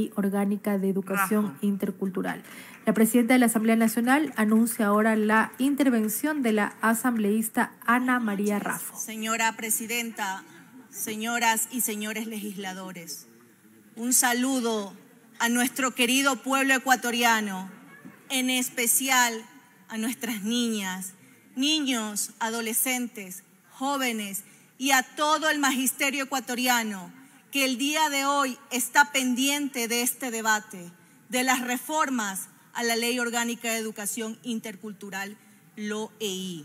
Orgánica de Educación Intercultural. La presidenta de la Asamblea Nacional anuncia ahora la intervención de la asambleísta Ana María Raffo. Señora presidenta, señoras y señores legisladores, un saludo a nuestro querido pueblo ecuatoriano, en especial a nuestras niñas, niños, adolescentes, jóvenes y a todo el magisterio ecuatoriano que el día de hoy está pendiente de este debate, de las reformas a la Ley Orgánica de Educación Intercultural, LOEI,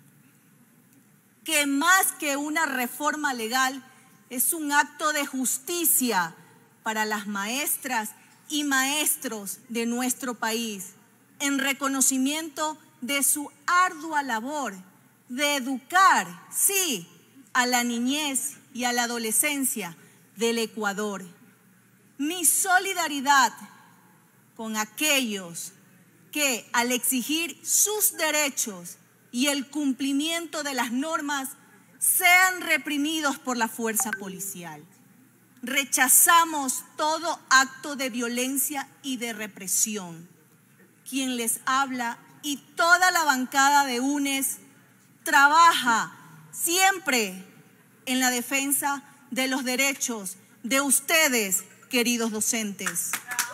que más que una reforma legal es un acto de justicia para las maestras y maestros de nuestro país, en reconocimiento de su ardua labor de educar, sí, a la niñez y a la adolescencia del Ecuador. Mi solidaridad con aquellos que, al exigir sus derechos y el cumplimiento de las normas, sean reprimidos por la fuerza policial. Rechazamos todo acto de violencia y de represión. Quien les habla y toda la bancada de UNES trabaja siempre en la defensa de los derechos de ustedes, queridos docentes.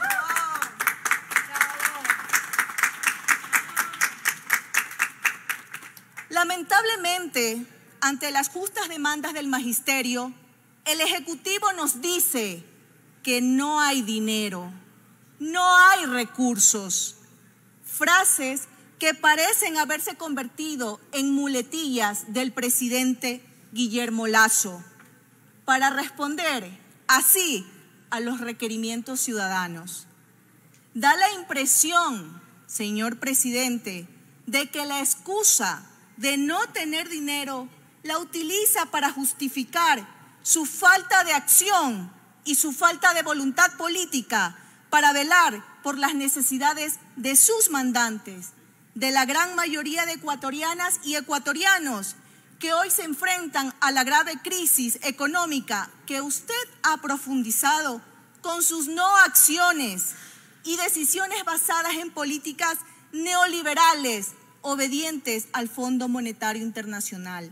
Lamentablemente, ante las justas demandas del magisterio, el Ejecutivo nos dice que no hay dinero, no hay recursos, frases que parecen haberse convertido en muletillas del presidente Guillermo Lasso para responder así a los requerimientos ciudadanos. Da la impresión, señor presidente, de que la excusa de no tener dinero la utiliza para justificar su falta de acción y su falta de voluntad política para velar por las necesidades de sus mandantes, de la gran mayoría de ecuatorianas y ecuatorianos que hoy se enfrentan a la grave crisis económica que usted ha profundizado con sus no acciones y decisiones basadas en políticas neoliberales obedientes al Fondo Monetario Internacional.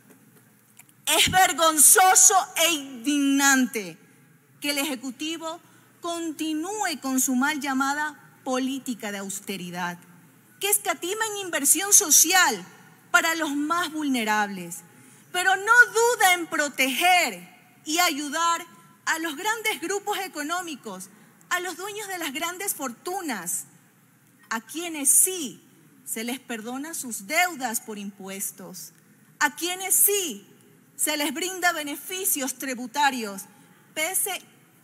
Es vergonzoso e indignante que el Ejecutivo continúe con su mal llamada política de austeridad, que escatima en inversión social para los más vulnerables, pero no duda en proteger y ayudar a los grandes grupos económicos, a los dueños de las grandes fortunas, a quienes sí se les perdona sus deudas por impuestos, a quienes sí se les brinda beneficios tributarios, pese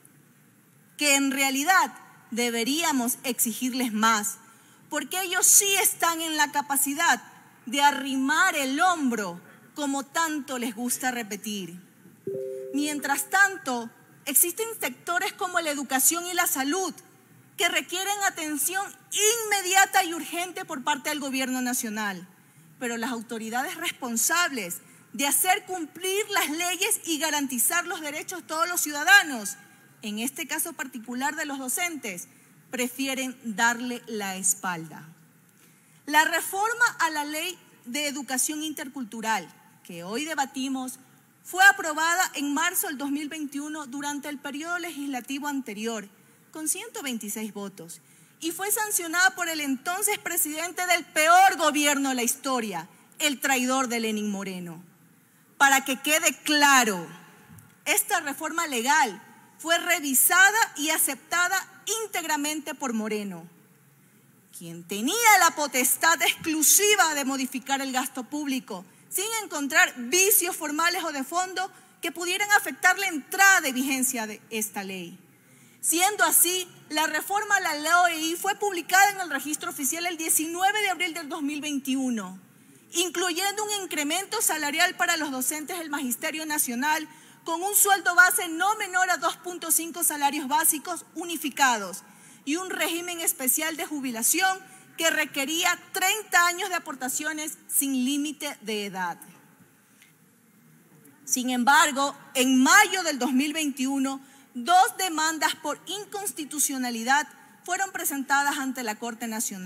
que en realidad deberíamos exigirles más, porque ellos sí están en la capacidad de arrimar el hombro, como tanto les gusta repetir. Mientras tanto, existen sectores como la educación y la salud que requieren atención inmediata y urgente por parte del Gobierno nacional, pero las autoridades responsables de hacer cumplir las leyes y garantizar los derechos de todos los ciudadanos, en este caso particular de los docentes, prefieren darle la espalda. La reforma a la Ley de Educación Intercultural que hoy debatimos fue aprobada en marzo del 2021 durante el periodo legislativo anterior con 126 votos y fue sancionada por el entonces presidente del peor gobierno de la historia, el traidor de Lenín Moreno. Para que quede claro, esta reforma legal fue revisada y aceptada íntegramente por Moreno, quien tenía la potestad exclusiva de modificar el gasto público sin encontrar vicios formales o de fondo que pudieran afectar la entrada de vigencia de esta ley. Siendo así, la reforma a la LOEI fue publicada en el registro oficial el 19 de abril del 2021, incluyendo un incremento salarial para los docentes del Magisterio Nacional con un sueldo base no menor a 2.5 salarios básicos unificados y un régimen especial de jubilación que requería 30 años de aportaciones sin límite de edad. Sin embargo, en mayo del 2021, 2 demandas por inconstitucionalidad fueron presentadas ante la Corte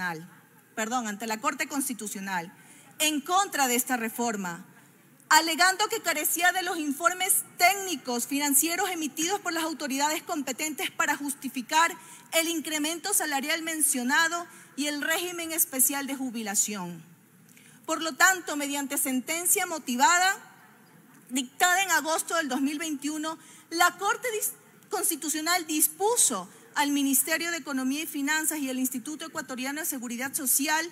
Constitucional en contra de esta reforma, alegando que carecía de los informes técnicos financieros emitidos por las autoridades competentes para justificar el incremento salarial mencionado y el régimen especial de jubilación. Por lo tanto, mediante sentencia motivada, dictada en agosto del 2021, la Corte Constitucional dispuso al Ministerio de Economía y Finanzas y al Instituto Ecuatoriano de Seguridad Social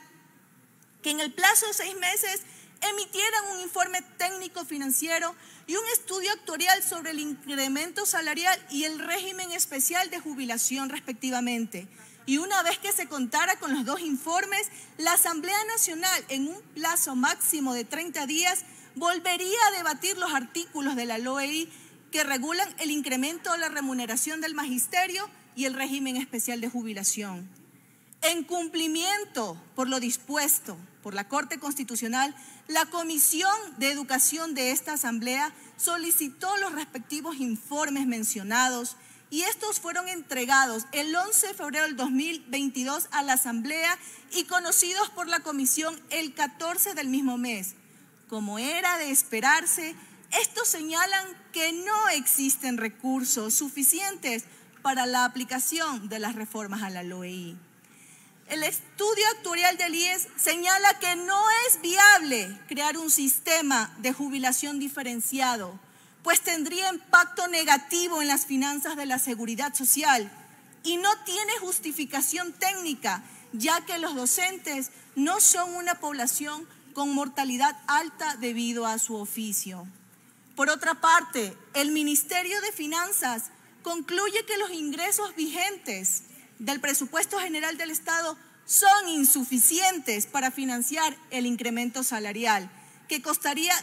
que en el plazo de 6 meses emitieran un informe técnico financiero y un estudio actuarial sobre el incremento salarial y el régimen especial de jubilación respectivamente. Y una vez que se contara con los 2 informes, la Asamblea Nacional, en un plazo máximo de 30 días, volvería a debatir los artículos de la LOEI que regulan el incremento de la remuneración del magisterio y el régimen especial de jubilación. En cumplimiento por lo dispuesto por la Corte Constitucional, la Comisión de Educación de esta Asamblea solicitó los respectivos informes mencionados y estos fueron entregados el 11 de febrero del 2022 a la Asamblea y conocidos por la Comisión el 14 del mismo mes. Como era de esperarse, estos señalan que no existen recursos suficientes para la aplicación de las reformas a la LOEI. El estudio actuarial del IES señala que no es viable crear un sistema de jubilación diferenciado, pues tendría impacto negativo en las finanzas de la seguridad social y no tiene justificación técnica, ya que los docentes no son una población con mortalidad alta debido a su oficio. Por otra parte, el Ministerio de Finanzas concluye que los ingresos vigentes del presupuesto general del Estado son insuficientes para financiar el incremento salarial, que costaría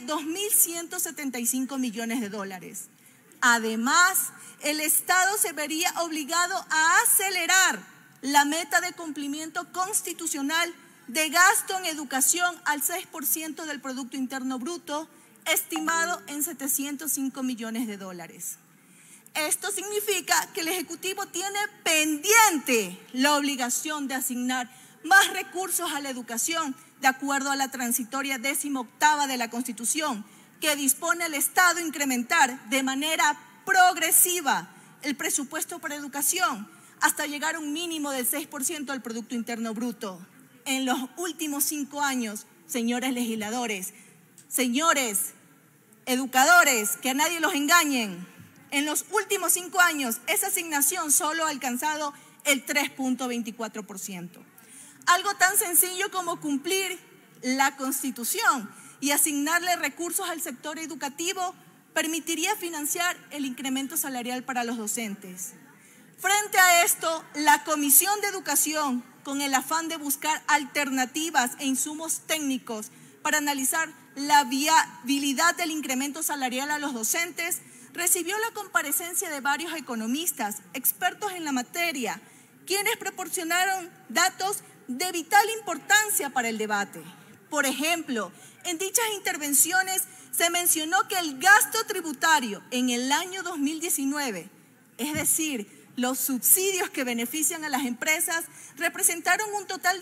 2.175 millones de dólares. Además, el Estado se vería obligado a acelerar la meta de cumplimiento constitucional de gasto en educación al 6% del Producto Interno Bruto, estimado en 705 millones de dólares. Esto significa que el Ejecutivo tiene pendiente la obligación de asignar más recursos a la educación, de acuerdo a la transitoria 18ª de la Constitución, que dispone al Estado incrementar de manera progresiva el presupuesto para educación hasta llegar a un mínimo del 6% del Producto Interno Bruto. En los últimos 5 años, señores legisladores, señores educadores, que a nadie los engañen, en los últimos 5 años esa asignación solo ha alcanzado el 3.24%. Algo tan sencillo como cumplir la Constitución y asignarle recursos al sector educativo permitiría financiar el incremento salarial para los docentes. Frente a esto, la Comisión de Educación, con el afán de buscar alternativas e insumos técnicos para analizar la viabilidad del incremento salarial a los docentes, recibió la comparecencia de varios economistas, expertos en la materia, quienes proporcionaron datos de vital importancia para el debate. Por ejemplo, en dichas intervenciones se mencionó que el gasto tributario en el año 2019, es decir, los subsidios que benefician a las empresas, representaron un total de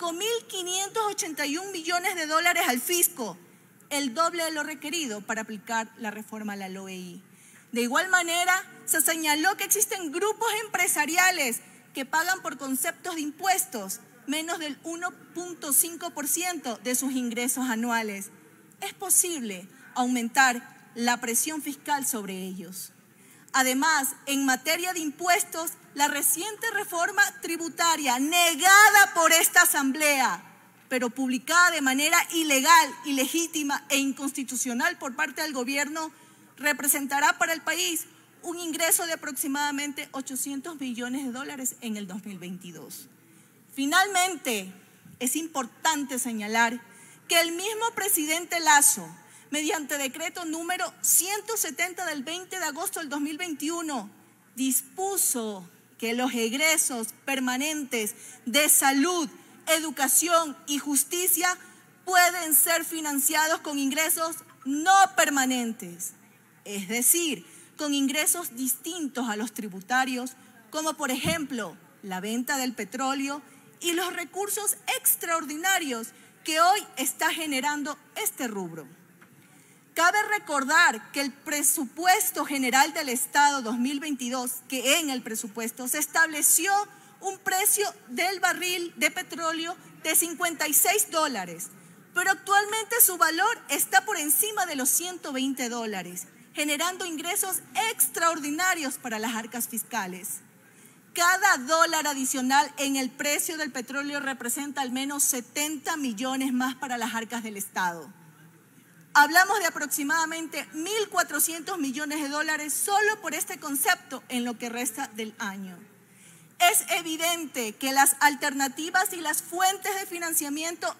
5.581 millones de dólares al fisco, el doble de lo requerido para aplicar la reforma a la LOEI. De igual manera, se señaló que existen grupos empresariales que pagan por conceptos de impuestos menos del 1.5% de sus ingresos anuales. Es posible aumentar la presión fiscal sobre ellos. Además, en materia de impuestos, la reciente reforma tributaria negada por esta Asamblea, pero publicada de manera ilegal, ilegítima e inconstitucional por parte del gobierno, representará para el país un ingreso de aproximadamente 800 millones de dólares en el 2022. Finalmente, es importante señalar que el mismo presidente Lasso, mediante decreto número 170 del 20 de agosto del 2021, dispuso que los egresos permanentes de salud, educación y justicia pueden ser financiados con ingresos no permanentes. Es decir, con ingresos distintos a los tributarios, como por ejemplo la venta del petróleo y los recursos extraordinarios que hoy está generando este rubro. Cabe recordar que el presupuesto general del Estado 2022, que en el presupuesto se estableció un precio del barril de petróleo de $56, pero actualmente su valor está por encima de los $120, generando ingresos extraordinarios para las arcas fiscales. Cada dólar adicional en el precio del petróleo representa al menos 70 millones más para las arcas del Estado. Hablamos de aproximadamente 1.400 millones de dólares solo por este concepto en lo que resta del año. Es evidente que las alternativas y las fuentes de financiamiento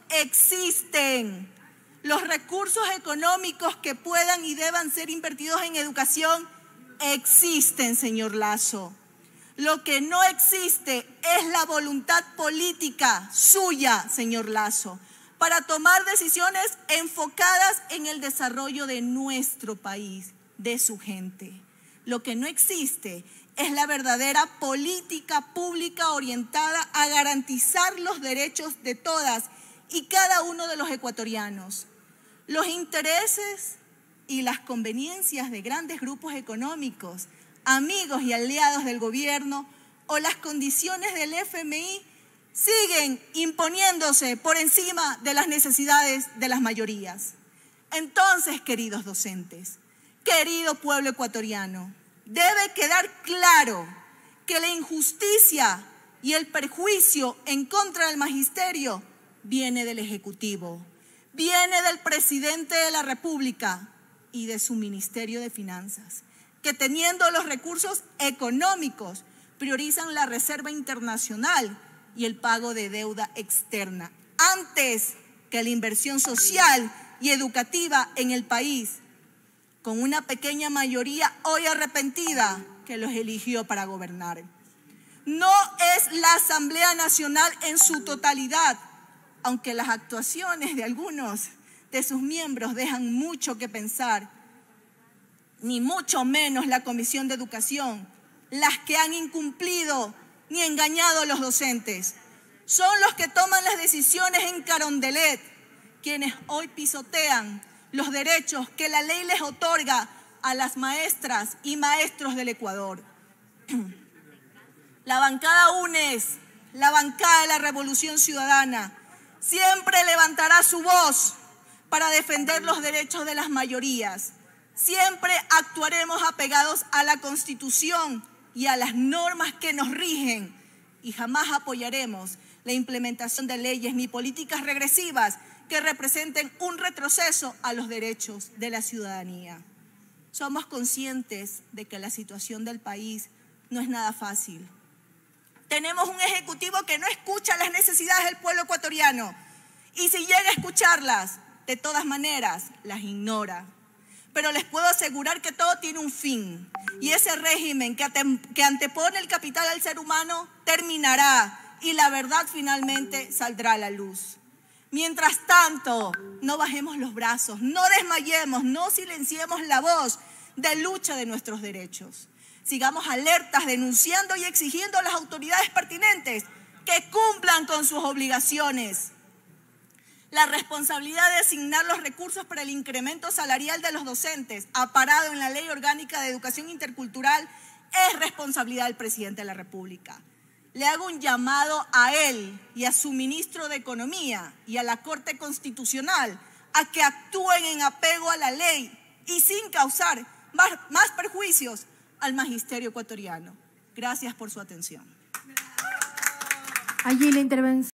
existen. Los recursos económicos que puedan y deban ser invertidos en educación existen, señor Lasso. Lo que no existe es la voluntad política suya, señor Lasso, para tomar decisiones enfocadas en el desarrollo de nuestro país, de su gente. Lo que no existe es la verdadera política pública orientada a garantizar los derechos de todas y cada uno de los ecuatorianos. Los intereses y las conveniencias de grandes grupos económicos, amigos y aliados del gobierno o las condiciones del FMI siguen imponiéndose por encima de las necesidades de las mayorías. Entonces, queridos docentes, querido pueblo ecuatoriano, debe quedar claro que la injusticia y el perjuicio en contra del magisterio viene del Ejecutivo, viene del presidente de la República y de su Ministerio de Finanzas, que teniendo los recursos económicos priorizan la reserva internacional y el pago de deuda externa antes que la inversión social y educativa en el país, con una pequeña mayoría hoy arrepentida que los eligió para gobernar. No es la Asamblea Nacional en su totalidad, aunque las actuaciones de algunos de sus miembros dejan mucho que pensar, ni mucho menos la Comisión de Educación, las que han incumplido ni engañado a los docentes. Son los que toman las decisiones en Carondelet, quienes hoy pisotean los derechos que la ley les otorga a las maestras y maestros del Ecuador. La bancada UNES, la bancada de la Revolución Ciudadana, siempre levantará su voz para defender los derechos de las mayorías. Siempre actuaremos apegados a la Constitución y a las normas que nos rigen y jamás apoyaremos la implementación de leyes ni políticas regresivas que representen un retroceso a los derechos de la ciudadanía. Somos conscientes de que la situación del país no es nada fácil. Tenemos un ejecutivo que no escucha las necesidades del pueblo ecuatoriano y si llega a escucharlas, de todas maneras, las ignora. Pero les puedo asegurar que todo tiene un fin y ese régimen que antepone el capital al ser humano terminará y la verdad finalmente saldrá a la luz. Mientras tanto, no bajemos los brazos, no desmayemos, no silenciemos la voz de lucha de nuestros derechos. Sigamos alertas, denunciando y exigiendo a las autoridades pertinentes que cumplan con sus obligaciones. La responsabilidad de asignar los recursos para el incremento salarial de los docentes, aparado en la Ley Orgánica de Educación Intercultural, es responsabilidad del presidente de la República. Le hago un llamado a él y a su ministro de Economía y a la Corte Constitucional a que actúen en apego a la ley y sin causar más perjuicios al magisterio ecuatoriano. Gracias por su atención. Allí la intervención.